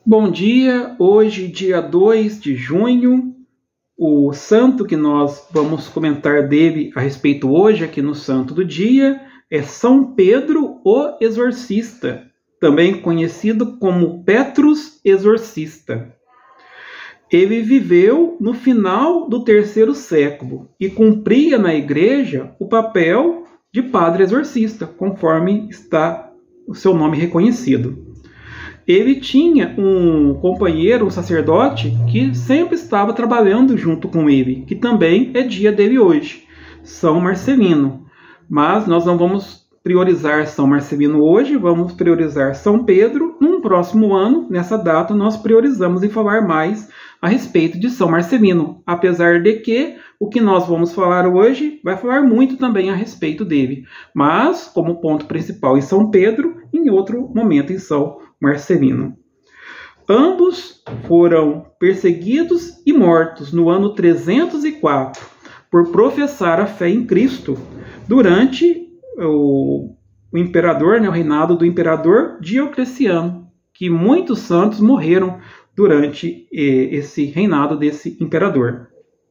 Bom dia, hoje, dia 2 de junho, o santo que nós vamos comentar dele a respeito hoje, aqui no Santo do Dia, é São Pedro o Exorcista, também conhecido como Petrus Exorcista. Ele viveu no final do terceiro século e cumpria na igreja o papel de padre exorcista, conforme está o seu nome reconhecido. Ele tinha um companheiro, um sacerdote, que sempre estava trabalhando junto com ele, que também é dia dele hoje, São Marcelino. Mas nós não vamos priorizar São Marcelino hoje, vamos priorizar São Pedro. Num próximo ano, nessa data, nós priorizamos em falar mais a respeito de São Marcelino, apesar de que o que nós vamos falar hoje vai falar muito também a respeito dele, mas como ponto principal em São Pedro, em outro momento em São Marcelino. Ambos foram perseguidos e mortos no ano 304 por professar a fé em Cristo durante o imperador, o reinado do imperador Diocleciano, que muitos santos morreram durante esse reinado desse imperador.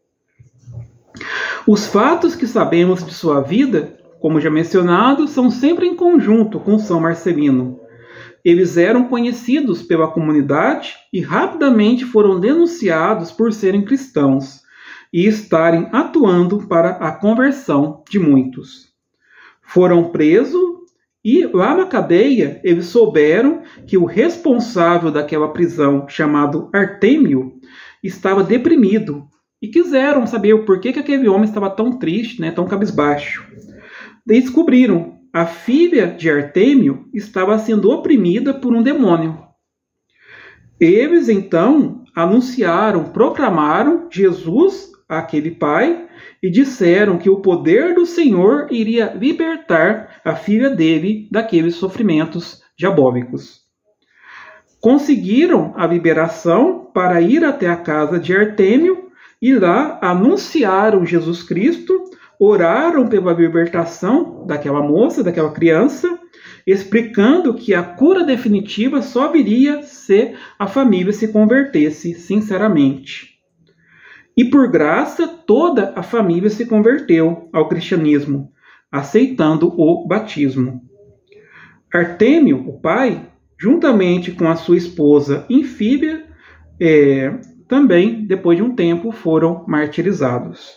Os fatos que sabemos de sua vida, como já mencionado, são sempre em conjunto com São Marcelino. Eles eram conhecidos pela comunidade e rapidamente foram denunciados por serem cristãos e estarem atuando para a conversão de muitos. Foram presos e lá na cadeia eles souberam que o responsável daquela prisão, chamado Artêmio, estava deprimido e quiseram saber o porquê que aquele homem estava tão triste, tão cabisbaixo. Descobriram: a filha de Artêmio estava sendo oprimida por um demônio. Eles então anunciaram, proclamaram Jesus àquele pai e disseram que o poder do Senhor iria libertar a filha dele daqueles sofrimentos diabólicos. Conseguiram a liberação para ir até a casa de Artêmio e lá anunciaram Jesus Cristo, oraram pela libertação daquela moça, daquela criança, explicando que a cura definitiva só viria se a família se convertesse sinceramente. E por graça, toda a família se converteu ao cristianismo, aceitando o batismo. Artêmio, o pai, juntamente com a sua esposa Infíbia, também, depois de um tempo, foram martirizados.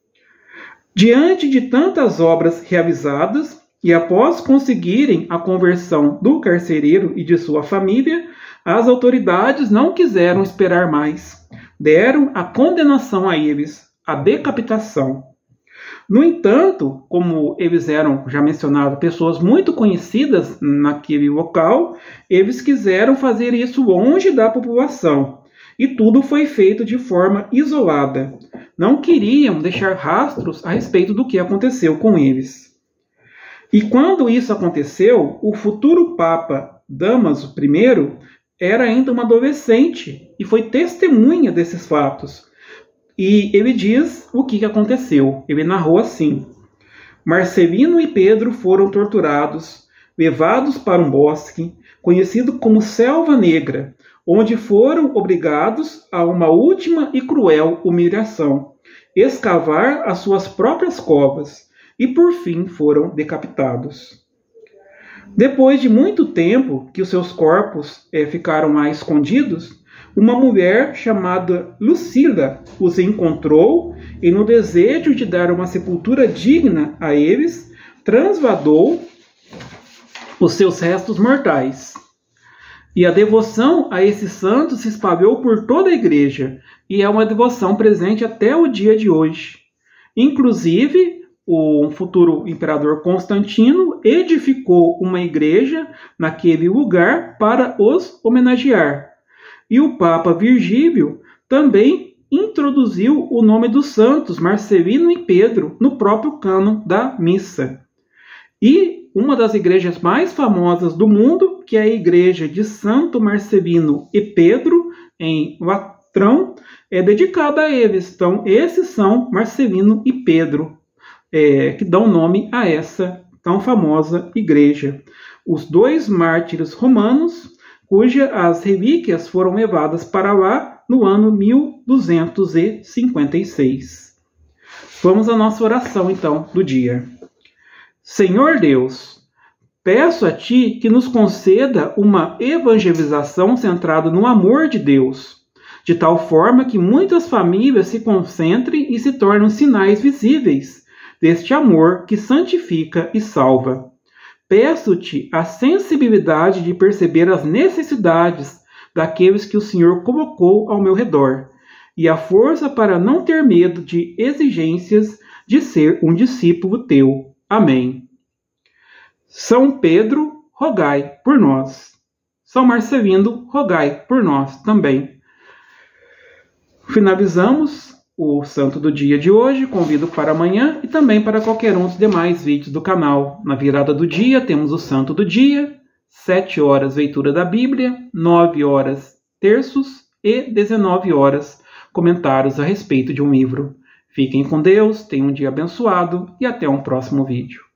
Diante de tantas obras realizadas, e após conseguirem a conversão do carcereiro e de sua família, as autoridades não quiseram esperar mais. Deram a condenação a eles, a decapitação. No entanto, como eles eram, já mencionado, pessoas muito conhecidas naquele local, eles quiseram fazer isso longe da população. E tudo foi feito de forma isolada. Não queriam deixar rastros a respeito do que aconteceu com eles. E quando isso aconteceu, o futuro Papa Dámaso I era ainda uma adolescente e foi testemunha desses fatos. E ele diz o que aconteceu. Ele narrou assim: Marcelino e Pedro foram torturados, levados para um bosque, conhecido como Selva Negra, onde foram obrigados a uma última e cruel humilhação, escavar as suas próprias covas, e por fim foram decapitados. Depois de muito tempo que os seus corpos ficaram lá escondidos, uma mulher chamada Lucila os encontrou e, no desejo de dar uma sepultura digna a eles, transladou os seus restos mortais. E a devoção a esses santos se espalhou por toda a igreja, e é uma devoção presente até o dia de hoje. Inclusive, o futuro imperador Constantino edificou uma igreja naquele lugar para os homenagear. E o Papa Virgílio também introduziu o nome dos santos Marcelino e Pedro no próprio cânon da missa. E uma das igrejas mais famosas do mundo, que é a igreja de Santo Marcelino e Pedro, em Latrão, é dedicada a eles. Então, esses são Marcelino e Pedro, que dão nome a essa tão famosa igreja. Os dois mártires romanos cujas relíquias foram levadas para lá no ano 1256. Vamos à nossa oração, então, do dia. Senhor Deus, peço a Ti que nos conceda uma evangelização centrada no amor de Deus, de tal forma que muitas famílias se concentrem e se tornem sinais visíveis deste amor que santifica e salva. Peço-te a sensibilidade de perceber as necessidades daqueles que o Senhor colocou ao meu redor, e a força para não ter medo de exigências de ser um discípulo teu. Amém. São Pedro, rogai por nós. São Marcelino, rogai por nós também. Finalizamos o santo do dia de hoje. Convido para amanhã e também para qualquer um dos demais vídeos do canal. Na virada do dia temos o santo do dia, 7 horas leitura da Bíblia, 9 horas terços e 19 horas comentários a respeito de um livro. Fiquem com Deus, tenham um dia abençoado e até um próximo vídeo.